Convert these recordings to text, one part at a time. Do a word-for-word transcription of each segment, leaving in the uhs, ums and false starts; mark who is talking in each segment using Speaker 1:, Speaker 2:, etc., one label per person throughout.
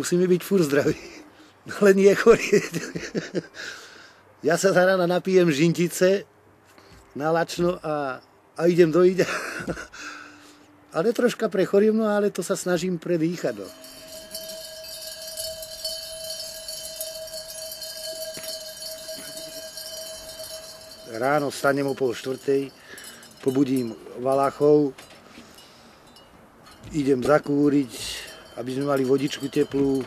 Speaker 1: Musíme byť furt zdraví, ale nie chorí. Ja sa za rána napijem žintice na lačno a, a idem dojiť. Ale troška prechorím, no ale to sa snažím predýchať. No. Ráno vstanem o pol štvrtej, pobudím Valachov, idem zakúriť, aby sme mali vodičku teplú.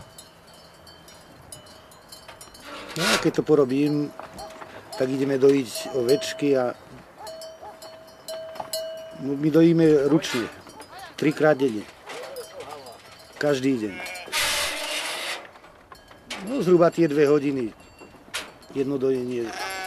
Speaker 1: No a keď to porobím, tak ideme dojiť ovečky a my dojíme ručne, trikrát denne, každý deň. No zhruba tie dve hodiny, jedno dojenie.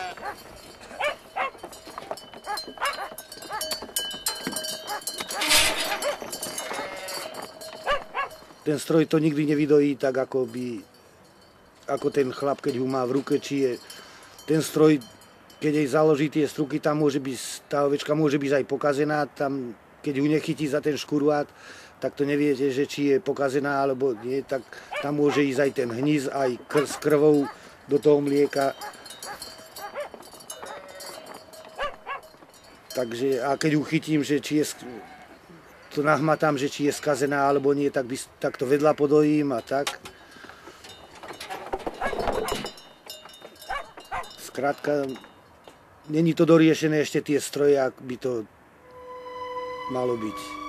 Speaker 1: Ten stroj to nikdy nevydojí tak, ako by, ako ten chlap, keď ho má v ruke, či je ten stroj, keď jej založí tie struky, tam môže byť, tá ovečka môže byť aj pokazená, tam, keď ju nechytí za ten škurvát, tak to neviete, že či je pokazená, alebo nie, tak tam môže ísť aj ten hníz, aj kr s krvou do toho mlieka. Takže, a keď ju chytím, že či je, to nahmatám, že či je skazená alebo nie, tak, by, tak to vedľa podojím a tak. Skrátka, není to doriešené ešte tie stroje, ak by to malo byť.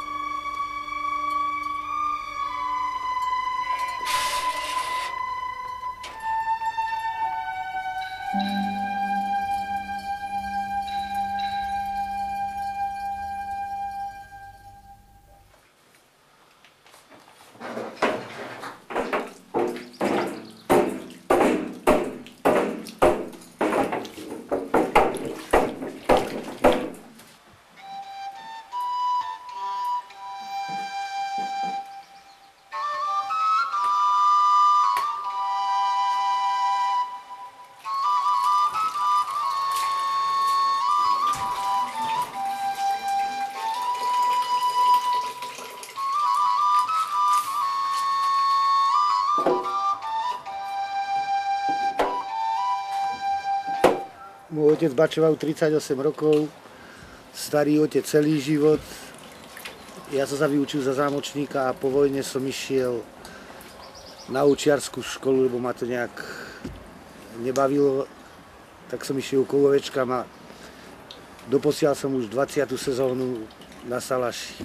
Speaker 1: Môj otec bačoval tridsaťosem rokov, starý otec celý život. Ja som sa vyučil za zámočníka a po vojne som išiel na učiarsku školu, lebo ma to nejak nebavilo. Tak som išiel k ovečkám a doposiaľ som už dvadsiatu sezónu na Salaši.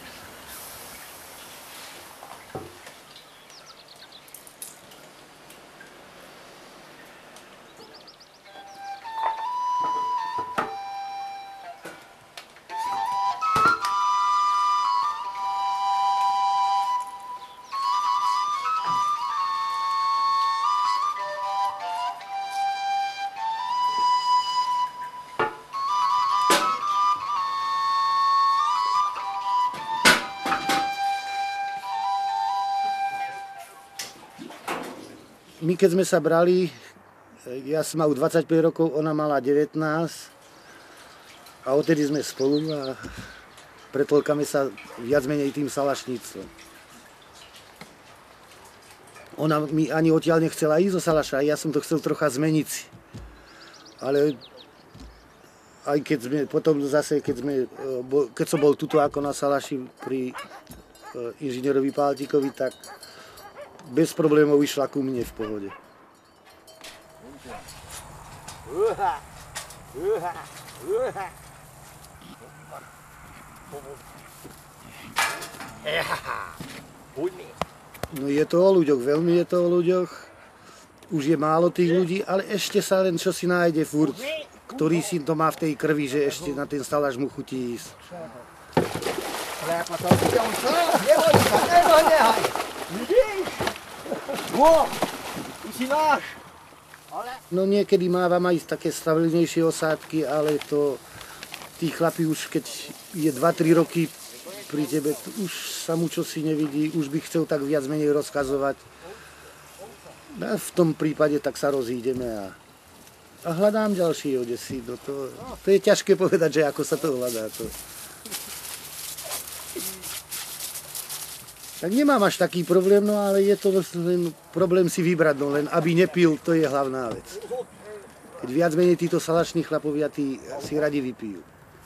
Speaker 1: My keď sme sa brali, ja som mal dvadsaťpäť rokov, ona mala devätnásť a odtedy sme spolu a pretolkáme sa viac menej tým salašníctvom. Ona mi ani odtiaľ nechcela ísť zo Salaša, ja som to chcel trocha zmeniť si. Ale aj keď sme potom zase, keď, sme, keď som bol tuto ako na Salaši pri inžinierovi Páltikovi, tak bez problémov išla ku mne v pohode. No je to o ľuďoch, veľmi je to o ľuďoch. Už je málo tých ľudí, ale ešte sa len čo si nájde furt, ktorý si to má v tej krvi, že ešte na ten Salaš mu chutí ísť. No niekedy mávam aj také stabilnejšie osádky, ale to tí chlapi už keď je dva tri roky pri tebe, už sa mu čosi nevidí, už by chcel tak viac menej rozkazovať. A v tom prípade tak sa rozídeme a, a hľadám ďalší odesy. No to, to je ťažké povedať, že ako sa to hľadá. To. Tak nemám až taký problém, no ale je to len problém si vybrať, no len aby nepil, to je hlavná vec. Keď viac menej títo salační chlapovia, tí si radi vypijú.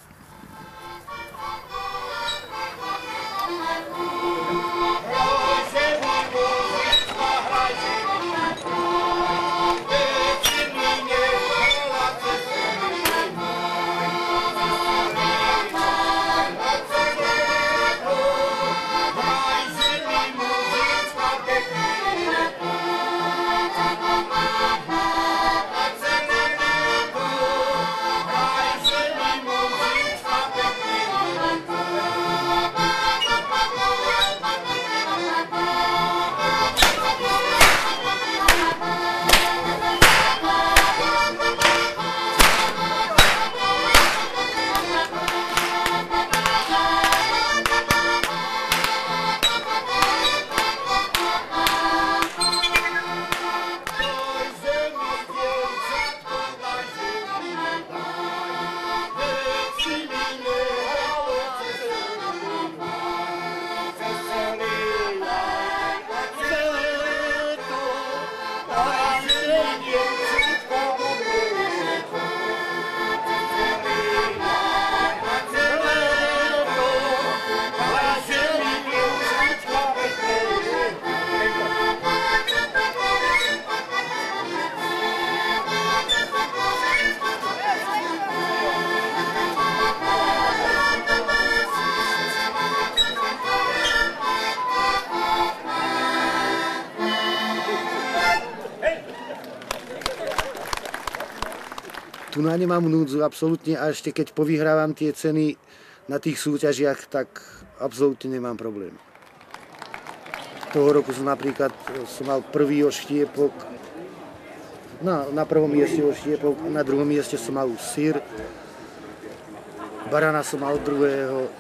Speaker 1: Tu na nemám núdzu absolútne a ešte keď povyhrávam tie ceny na tých súťažiach, tak absolútne nemám problém. Toho roku som napríklad som mal prvý oštiepok, na, na prvom mieste oštiepok, na druhom mieste som mal syr, barana som mal druhého,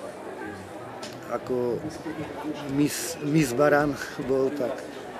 Speaker 1: ako mis, mis baran bol tak.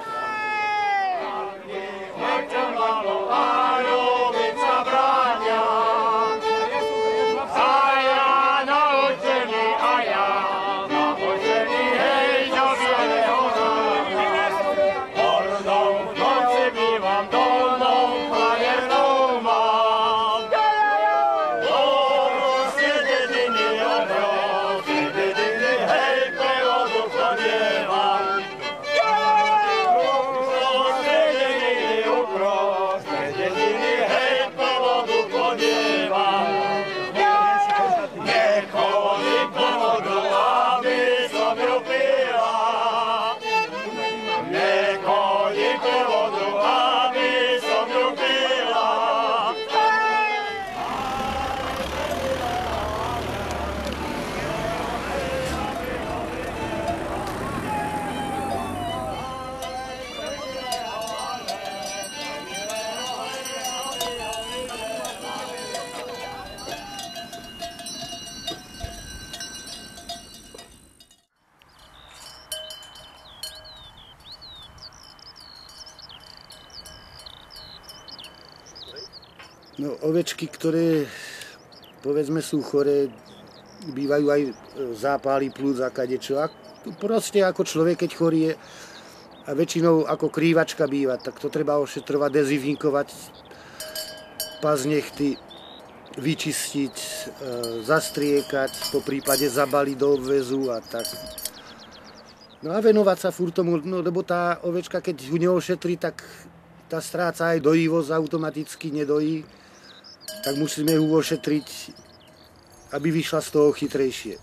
Speaker 1: No, ovečky, ktoré povedzme sú choré, bývajú aj zápaly plúc a kadečo. A proste ako človek, keď chorý je a väčšinou ako krývačka býva, tak to treba ošetrovať, dezinfikovať, pás nechty, vyčistiť, zastriekať, po prípade zabaliť do obväzu a tak. No a venovať sa furt tomu, no, lebo tá ovečka, keď ju neošetrí, tak tá stráca aj dojivosť, automaticky nedojí. Tak musíme ju ošetriť, aby vyšla z toho chytrejšie.